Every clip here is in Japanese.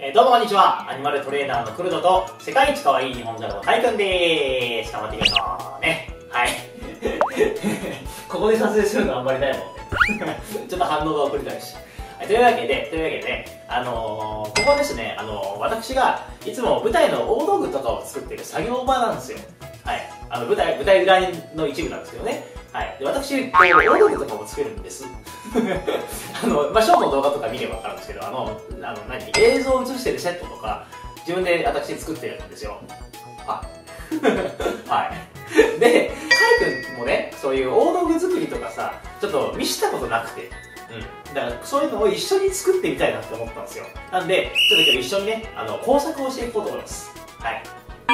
どうもこんにちは。アニマルトレーナーのクルドと世界一可愛い日本猿のタイくんでーす。頑張っていきましょうね。はい。ここで撮影するのあんまりないもんね。ちょっと反応が遅れたりして。というわけでね、ここはですね、私がいつも舞台の大道具とかを作っている作業場なんですよ。はい。舞台裏の一部なんですけどね。はい。で、私、大道具とかも作るんです。ショートの動画とか見れば分かるんですけど、映像を映してるセットとか、自分で私作ってるんですよ。はい。で、カイ君もね、そういう大道具作りとかさ、ちょっと見せたことなくて、だからそういうのを一緒に作ってみたいなって思ったんですよ。なんで、ちょっと今日一緒にね、工作をしていこうと思います。はい。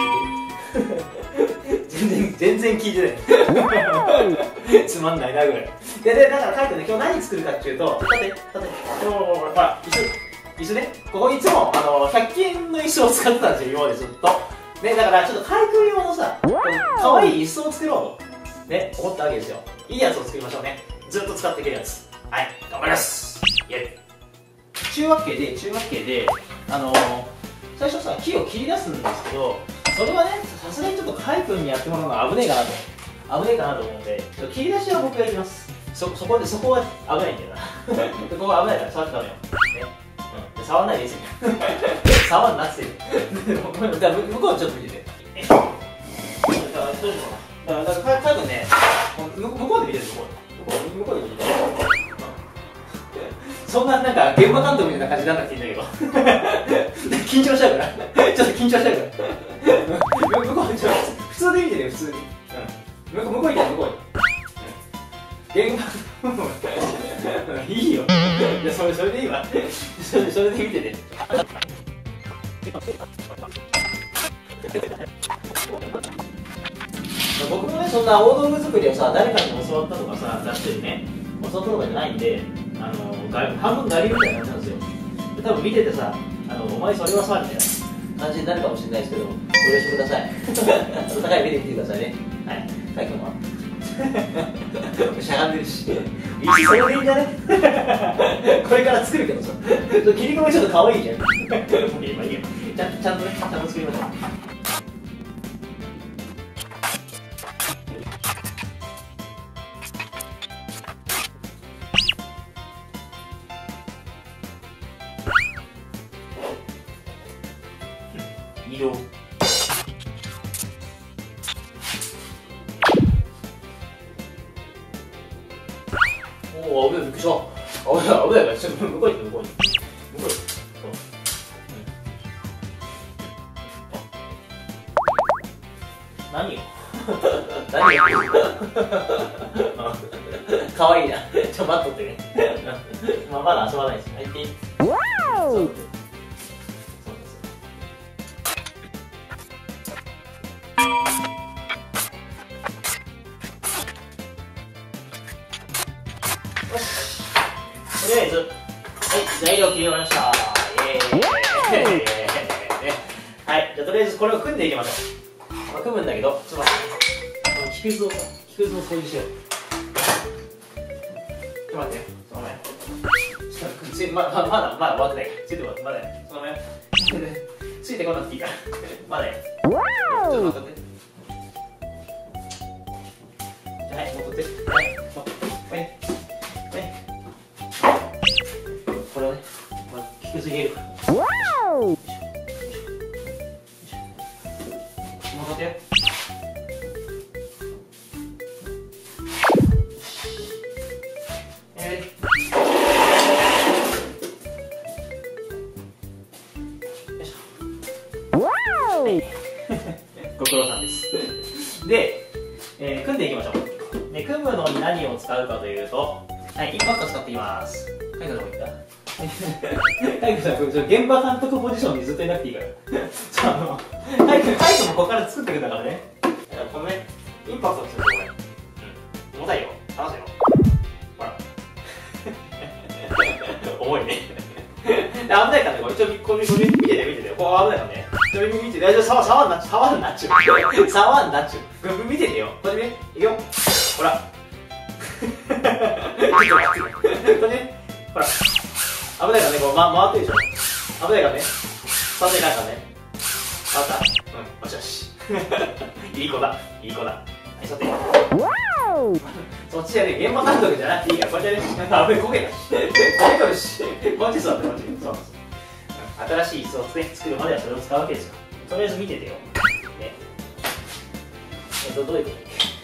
全然聞いてない。つまんないなぐらい。で、だからカイ君ね、今日何作るかっていうと、立て。ほら、椅子ね。ここいつも、100均の椅子を使ってたんですよ、今までずっと。ね、だからちょっとカイ君用のさ、可愛い椅子を作ろうと、ね、思ったわけですよ。いいやつを作りましょうね。ずっと使っていけるやつ。はい、頑張ります。中学系で、最初さ、木を切り出すんですけど、それはね、さすがにちょっとカイ君にやってもらうのが危ねえかなと思うので、ちょっと切り出しは僕がやります。そこは危ないんだよな。そこは危ないから触っちゃダメよ。ね、触らないでいいですよ。触んなって言って。じゃあ向こうちょっと見てて。どうしようかな。だからカイ君ね、向こうで見てる、向こうで見てる。そんななんか現場監督みたいな感じにならなくていいんだけど。緊張しちゃうから。ちょっと緊張しちゃうから。向こう普通で見てるよ、普通に。向こう行った向こうに。現場いいよ。いや、それでいいわ。それで見てて。僕もね、そんな大道具作りをさ、誰かに教わったとかさ、雑誌でね、教わったとかじゃないんで、半分ガリみたいな感じなんですよ。で、多分見ててさ、お前それはさ、みたいな感じになるかもしれないですけど、ご了承ください。温かい目で見てくださいね。はい。カイ君はしゃがんでるし。それでいいんじゃね。これから作るけどさ。切り込みちょっと可愛いじゃん。いいよ。ちゃんと作りましょう。色おお、危ない、びっくりした。危ないから、ちょっと向こうに。何よ。かわいいな。ちょ、待っとってね。まだ遊ばないし。入っていい？とりあえず、はい、材料切り終わりました。はい、じゃあとりあえずこれを組んでいきましょう。組むんだけど、ちょっと待って、木くずを掃除しよう。ちょっと待ってよ、その前。まだ終わってない。ついてこなくて、まだや。その前。ついてこなくていいから。まだや。ちょっと待って。はい、戻って。はい。これをね、木くず入れるから。戻ってよ。ご苦労さんです。で、組んでいきましょう。で、組むのに何を使うかというと、はい、インパクト使っていきます。カイ君どこ行った？カイ君さん、現場監督ポジションにずっといなくていいから。カイ君もここから作ってくんだからね。このね、インパクトにするとこれ。重たいよ。離せよ。ほら。重いね。危ないからね、これ。これ見てて。ここ危ないからね。見てて。触んなっちゅう。見ててよ。これね、いくよ。ほら。ちょっと待って。これね、ほら。危ないからね、こう回ってるでしょ。危ないからね。 さてなんかね、あったよしよしいい子だ、いい子だ。はい、さてそっちじゃね、現場監督じゃなくていいから、こっちでね、あぶね、こけたしこけとるし、こっち座って、こっちそうそう、新しい椅子を作るまではそれを使うわけですよ。とりあえず見ててよね。どういうこと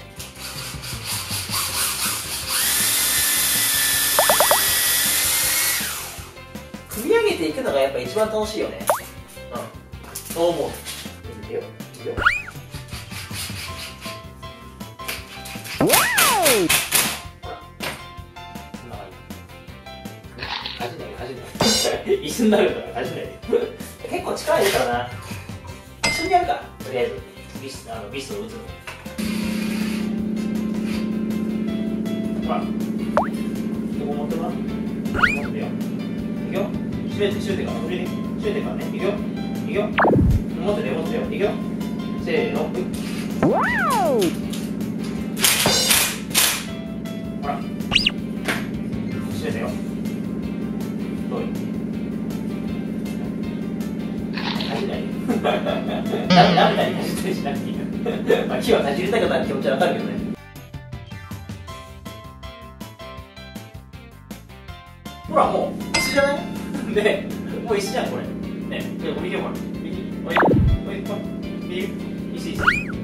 組み上げていくのがやっぱ一番楽しいよね。そう思う。見てよ、見てよ。ほら、こんな感じ。恥じないよ、恥じない。椅子になるから恥じないよ。結構力いるからな。一緒にやるか、とりあえず。ビスを打つの。ほら、ここ持ってごらん。持ってよ。いくよ。閉めてから、閉めてからね。いくよ。いくよ。持っててよ、持っててよ。いくよ。せーの。ほら。閉めてよ。どういう足りないよ。誰に走ったりしなくていいから。まあ、木は走りたくなる気持ちはわかるけどね。ほら、もう椅子じゃないね、もう椅子じゃん、これ。ね、右よ、これ。右、おい、右、椅子。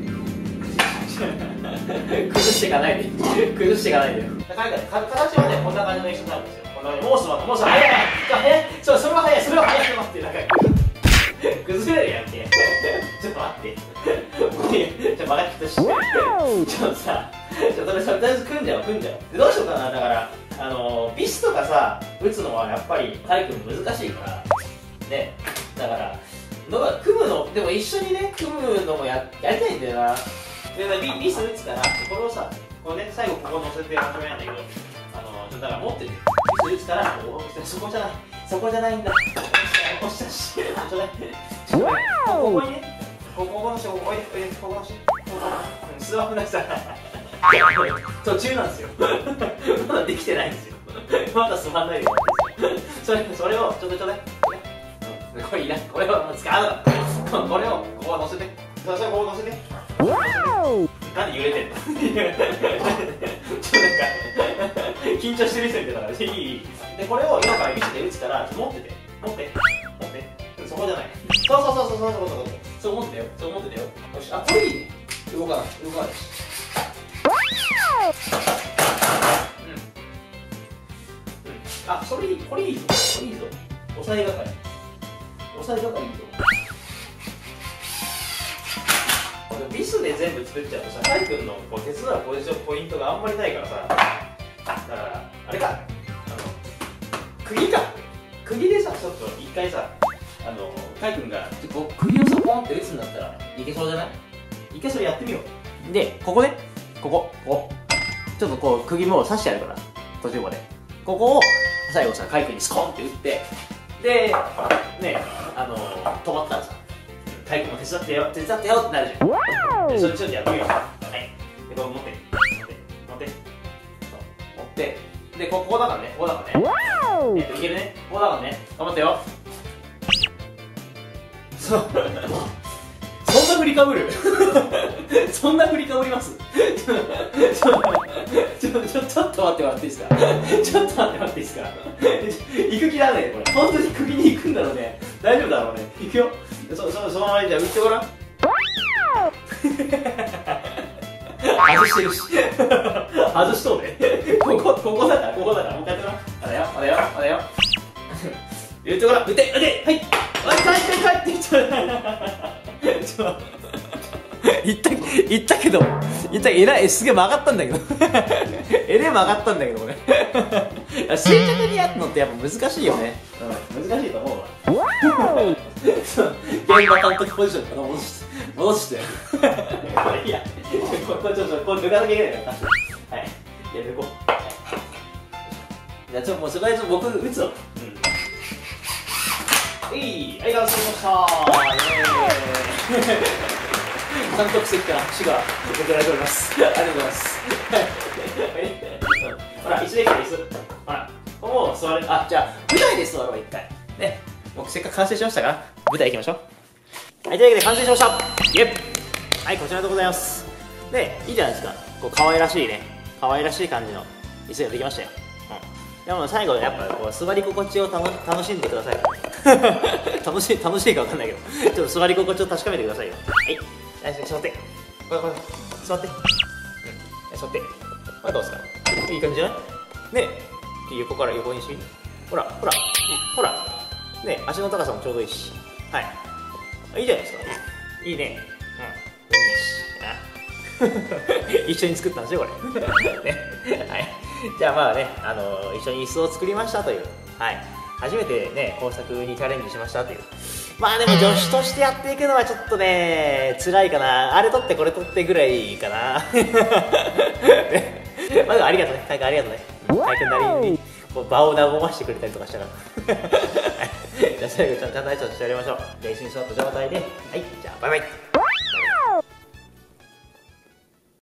崩していかないで。崩していかないでよ。形はね、こんな感じの椅子になるんですよ。こんな感じ。もうすまん、もうすまん。早い。それは早い、それは早い。待って、なんか。崩れるやんけ。ちょっと待って。ちょっと曲がってきたし。ちょっとさ、とりあえず組んじゃう。で、どうしようかな、だから。ビスとかさ、打つのはやっぱり体育難しいからね。だから組むのでも一緒にね、組むのもやりたいんだよな。でビス打つから、これをさ、こうね、最後ここ乗せてまとめなんだけど、だから持っててビス打つから、そこじゃないんだ。押したし、ちょうだい。ここにね、ここの人、おいで、ここの人、スマホがさ途中なんですよ。まだできてないんですよ。まだ座んないでよ。それをちょっとね、これいらん。これを使うの。これをここ乗せて。それここ乗せて。なんで揺れてんの。ちょっとなんか緊張してる人みたいだからいい。でこれを今からビスで打つから持って。そこじゃない。そう思ってよ。よし、あ、これいいね。動かないし。あ、これいいぞ。押さえ係いいぞ。ビスで全部作っちゃうとさ、カイ君の手伝うポイントがあんまりないからさ、だからあれか、釘でさ、ちょっと一回さ、カイ君が釘をさポンって打つんだったらいけそうじゃない？一回それやってみよう。で、ここね、ここちょっとこう釘も刺してあるから、途中までここを最後さ、カイ君にスコンって打って、でね、止まったらさ、カイ君も手伝ってよってなるじゃん。でそれちょっとやってみよう。はい、でこれ持ってでここだからね、いけるね、ここだからね、頑張ってよ。そんな振りかぶるそんな振りかぶりますちょっと待ってもらっていいですか行く気なんだよ、これ。本当に首に行くんだろうね。大丈夫だろうね。行くよ。そのままじゃあ打ってごらん。外してるし外しとうね。ここだからもう一回やってごらん。まだよ打ってごらん。打ってはい、帰って言ったけどえらい、すげえ曲がったんだけどこれ正確にやるのってやっぱ難しいよね。難しいと思うわ。現場監督ポジションから戻していや、これちょっとこれ抜かなきゃいけないから、はい、抜こう。じゃあもうそこで僕打つぞ。ありがとうございました。監督席から拍手が送られております。ありがとうございます。ほら、椅子できた椅子。ほら、もう座れる。あ、じゃあ舞台で座ろう、一回ね。もうせっかく完成しましたから舞台行きましょう。はい、というわけで完成しました。イエッ。はい、こちらでございます。で、いいじゃないですか。こう可愛らしいね、可愛らしい感じの椅子ができましたよ。でも最後やっぱこう座り心地を楽しんでください。楽しいか分かんないけど、ちょっと座り心地を確かめてくださいよ。はい、座って、これ座って、座って、これどうですか？いい感じじゃない？ねえ、横から横にし、ほらねえ、足の高さもちょうどいいし、はい、いいじゃないですか。いいね。一緒に作ったんですよこれ。ね、はい。じゃあまあね、一緒に椅子を作りましたという、はい、初めてね工作にチャレンジしましたという。まあでも助手としてやっていくのはちょっとね辛いかな。あれ取ってこれ取ってぐらいかな。ね、まあでもありがとうね、カイ君ありがとうね。カイ君なりにこう場を和ましてくれたりとかしたから。じゃあ最後ちゃんと挨拶してやりましょう。練習に座った状態で、はい、じゃあバイバイ。